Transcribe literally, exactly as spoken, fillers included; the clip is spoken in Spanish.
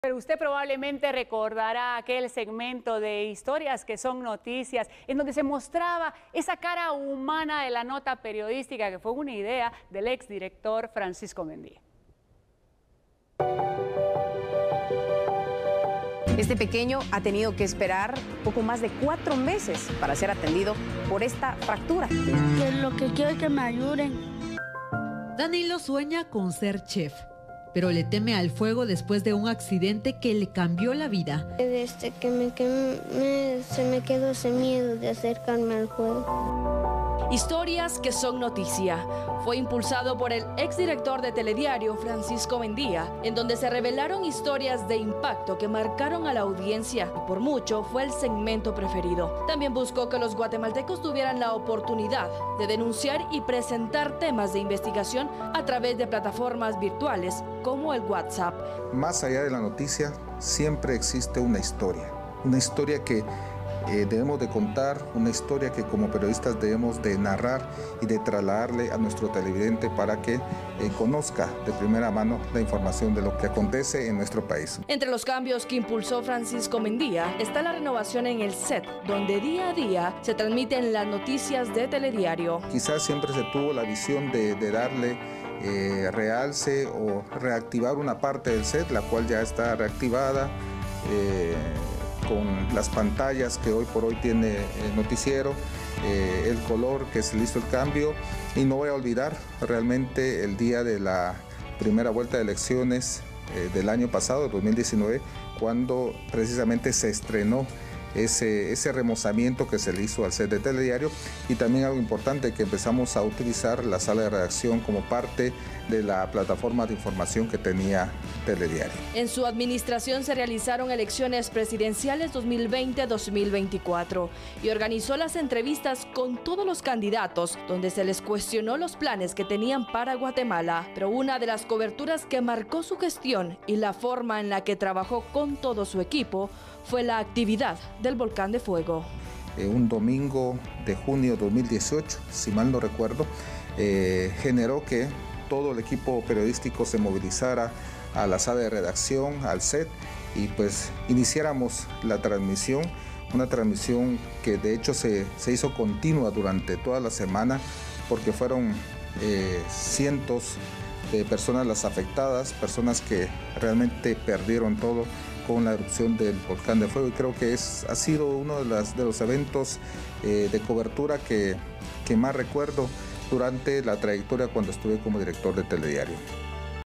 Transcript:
Pero usted probablemente recordará aquel segmento de historias que son noticias, en donde se mostraba esa cara humana de la nota periodística, que fue una idea del exdirector Francisco Mendía. Este pequeño ha tenido que esperar poco más de cuatro meses para ser atendido por esta fractura. Que lo que quiero es que me ayuden. Danilo sueña con ser chef, pero le teme al fuego después de un accidente que le cambió la vida. Desde que me, que me, se me quedó ese miedo de acercarme al fuego. Historias que son noticia. Fue impulsado por el exdirector de Telediario, Francisco Mendía, en donde se revelaron historias de impacto que marcaron a la audiencia y por mucho fue el segmento preferido. También buscó que los guatemaltecos tuvieran la oportunidad de denunciar y presentar temas de investigación a través de plataformas virtuales como el WhatsApp. Más allá de la noticia, siempre existe una historia, una historia que Eh, debemos de contar, una historia que como periodistas debemos de narrar y de trasladarle a nuestro televidente para que eh, conozca de primera mano la información de lo que acontece en nuestro país. Entre los cambios que impulsó Francisco Mendía está la renovación en el set, donde día a día se transmiten las noticias de Telediario. Quizás siempre se tuvo la visión de, de darle eh, realce o reactivar una parte del set, la cual ya está reactivada. Eh, con las pantallas que hoy por hoy tiene el noticiero, eh, el color que se le hizo el cambio, y no voy a olvidar realmente el día de la primera vuelta de elecciones eh, del año pasado, dos mil diecinueve, cuando precisamente se estrenó ese, ese remozamiento que se le hizo al set de Telediario, y también algo importante, que empezamos a utilizar la sala de redacción como parte de la plataforma de información que tenía Telediario. En su administración se realizaron elecciones presidenciales dos mil veinte a dos mil veinticuatro y organizó las entrevistas con todos los candidatos, donde se les cuestionó los planes que tenían para Guatemala. Pero una de las coberturas que marcó su gestión y la forma en la que trabajó con todo su equipo fue la actividad del volcán de fuego. Eh, un domingo de junio de dos mil dieciocho, si mal no recuerdo, eh, generó que todo el equipo periodístico se movilizara a la sala de redacción, al set, y pues iniciáramos la transmisión, una transmisión que de hecho se, se hizo continua durante toda la semana, porque fueron eh, cientos de personas las afectadas, personas que realmente perdieron todo con la erupción del volcán de fuego, y creo que es, ha sido uno de, las, de los eventos eh, de cobertura que, que más recuerdo durante la trayectoria cuando estuve como director de Telediario.